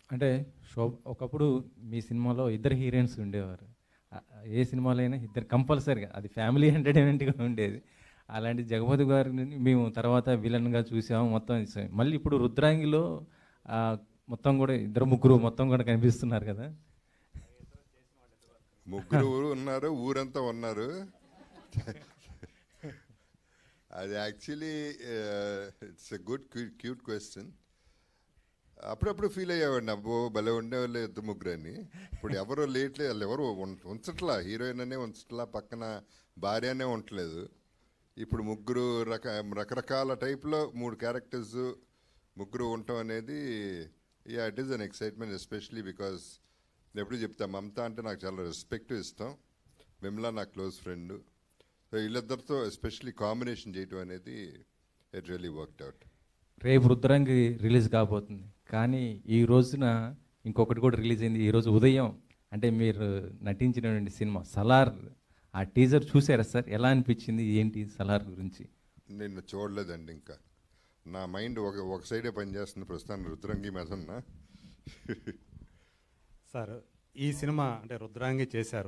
అంటే ఒకప్పుడు మీ సినిమాలో ఇద్దరు హీరోయిన్స్ ఉండేవారు. ఏ సినిమాలో అయినా ఇద్దరు కంపల్సరీగా, అది ఫ్యామిలీ ఎంటర్టైన్మెంట్గా ఉండేది. అలాంటి జగపతి గారిని మేము తర్వాత విలన్గా చూసాము మొత్తం. మళ్ళీ ఇప్పుడు రుద్రాంగిలో మొత్తం కూడా ఇద్దరు ముగ్గురు మొత్తం కూడా కనిపిస్తున్నారు కదా. ముగ్గురు ఉన్నారు, ఊరంతా ఉన్నారు. అది actually it's a good cute question. అప్పుడప్పుడు ఫీల్ అయ్యేవాడిని, అబ్బో భలే ఉండేవాళ్ళు ఇద్దరు ముగ్గురు అని. ఇప్పుడు ఎవరో లేట్లే, వాళ్ళు ఎవరు ఉంచట్లా, హీరోయిన్ అనే ఉంచట్లా, పక్కన భార్య అనే ఉండట్లేదు. ఇప్పుడు ముగ్గురు రకరకాల టైప్లో 3 క్యారెక్టర్స్ ముగ్గురు ఉండటం అనేది it is an excitement, especially because నేను ఎప్పుడు చెప్తా, మమత అంటే నాకు చాలా రెస్పెక్ట్ ఇస్తాం, విమలా నా క్లోజ్ ఫ్రెండ్. సో వీళ్ళిద్దరితో ఎస్పెషలీ కాంబినేషన్ చేయటం అనేది ఇట్ రియలీ వర్క్డ్ అవుట్. రేపు రుద్రాంగి రిలీజ్ కాబోతుంది, కానీ ఈ రోజున ఇంకొకటి కూడా రిలీజ్ అయింది ఈరోజు ఉదయం. అంటే మీరు నటించినటువంటి సినిమా సలార్, ఆ టీజర్ చూసారా సార్? ఎలా అనిపించింది, ఏంటి సలార్ గురించి? నేను చూడలేదండి, ఇంకా నా మైండ్ ఒక సైడే పనిచేస్తుంది ప్రస్తుతాన్ని, రుద్రాంగి మీద ఉన్న. సార్ ఈ సినిమా అంటే రుద్రాంగి చేశారు,